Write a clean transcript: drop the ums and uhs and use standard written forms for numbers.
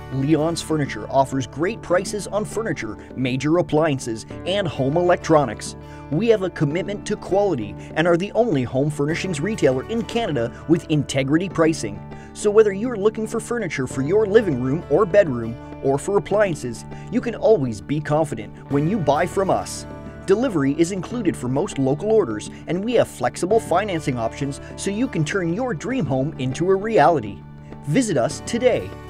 Leon's Furniture offers great prices on furniture, major appliances, and home electronics. We have a commitment to quality and are the only home furnishings retailer in Canada with integrity pricing. So whether you're looking for furniture for your living room or bedroom, or for appliances, you can always be confident when you buy from us. Delivery is included for most local orders, and we have flexible financing options so you can turn your dream home into a reality. Visit us today.